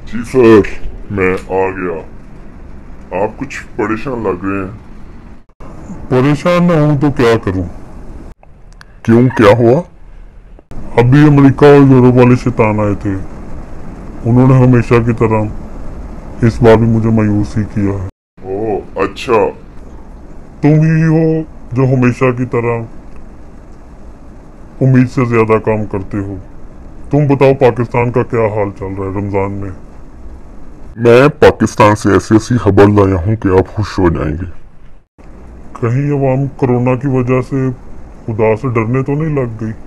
जी sir, मैं आ गया। आप कुछ परेशान लग रहे हैं। परेशान ना हूं तो क्या करूं। क्यों, क्या हुआ? अभी अमेरिका और यूरोप वाले शैतान आए थे। उन्होंने हमेशा की तरह इस बार भी मुझे मायूस ही किया है। ओह अच्छा। तुम ही हो जो हमेशा की तरह उम्मीद से ज्यादा काम करते हो। तुम बताओ पाकिस्तान का क्या हाल चल रहा है रमजान में। मैं पाकिस्तान से ऐसी ऐसी खबर लाया हूँ कि आप खुश हो जाएंगे। कहीं अवाम कोरोना की वजह से खुदा से डरने तो नहीं लग गई।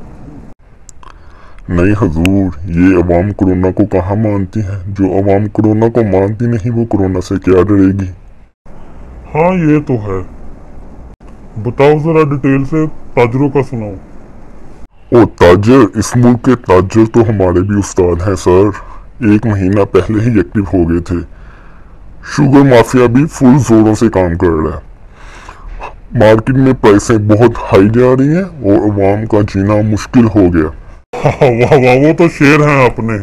नहीं हजूर, ये अवाम कोरोना को कहाँ मानती है। जो अवाम कोरोना को मानती नहीं वो कोरोना से क्या डरेगी। हाँ ये तो है। बताओ जरा डिटेल से, ताजरों का सुनाओ। ओ ताजर, इस मुल्क के ताजर तो हमारे भी उस्ताद हैं सर। 1 महीना पहले ही एक्टिव हो गए थे। शुगर माफिया भी फुल जोरों से काम कर रहा है। मार्केट में प्राइसें बहुत हाई जा रही हैं और अवाम का जीना मुश्किल हो गया। हाँ वाह वाह, वो तो शेर हैं अपने।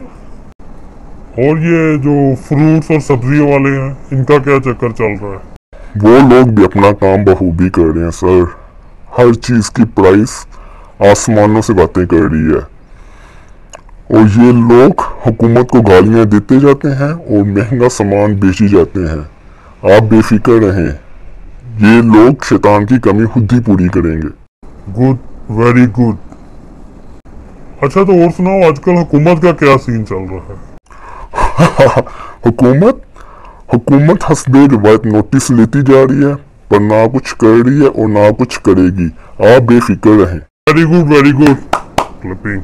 और ये जो फ्रूट्स और सब्जियों वाले हैं, इनका क्या चक्कर चल रहा है। वो लोग भी अपना काम बखूबी कर रहे हैं सर। हर चीज की प्राइस आसमानों से बातें कर रही है और ये लोग हुकूमत को गालियां देते जाते हैं और महंगा सामान बेची जाते हैं। आप बेफिक्र रहें, ये लोग शैतान की कमी खुद ही पूरी करेंगे। Good, very good. अच्छा तो और सुनाओ, आजकल हुकूमत का क्या सीन चल रहा है। हुकूमत हुकूमत हस्बे रिवायत नोटिस लेती जा रही है, पर ना कुछ कर रही है और ना कुछ करेगी। आप बेफिक्र रहें। Very good, very good. Clipping.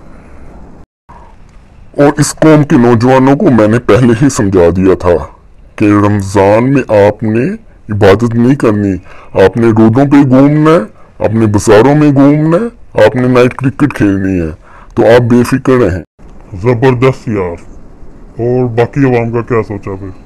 और इस कौम के नौजवानों को मैंने पहले ही समझा दिया था कि रमजान में आपने इबादत नहीं करनी। आपने रोडों पे घूमना है, अपने बाजारों में घूमना है, आपने नाइट क्रिकेट खेलनी है। तो आप बेफिक्र रहें। जबरदस्त यार। और बाकी अवाम का क्या सोचा फिर।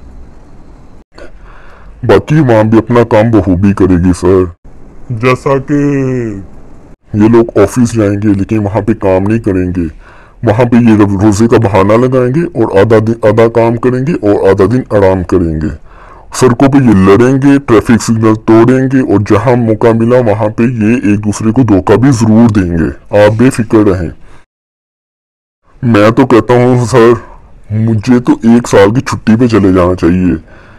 बाकी वहां भी अपना काम बखूबी करेगी सर। जैसा कि ये लोग ऑफिस जाएंगे लेकिन वहां पे काम नहीं करेंगे। वहां पे ये रोजे का बहाना लगाएंगे और आधा काम करेंगे और आधा दिन आराम करेंगे। सड़कों पे ये लड़ेंगे, ट्रैफिक सिग्नल तोड़ेंगे और जहां मौका मिला वहां पे ये एक दूसरे को धोखा भी जरूर देंगे। आप बेफिक्र रहें। मैं तो कहता हूँ सर, मुझे तो 1 साल की छुट्टी पे चले जाना चाहिए।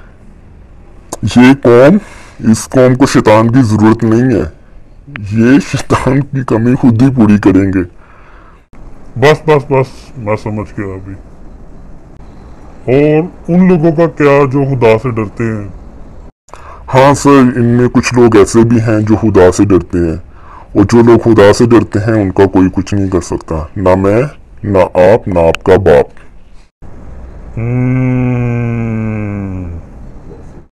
ये कौम, इस कौम को शैतान की जरूरत नहीं है। ये शैतान की कमी खुद ही पूरी करेंगे। बस बस बस, मैं समझ गया अभी। और उन लोगों का क्या जो खुदा से डरते हैं। हाँ सर, इनमें कुछ लोग ऐसे भी हैं जो खुदा से डरते हैं और जो लोग खुदा से डरते हैं उनका कोई कुछ नहीं कर सकता। ना मैं, ना आप, ना आपका बाप।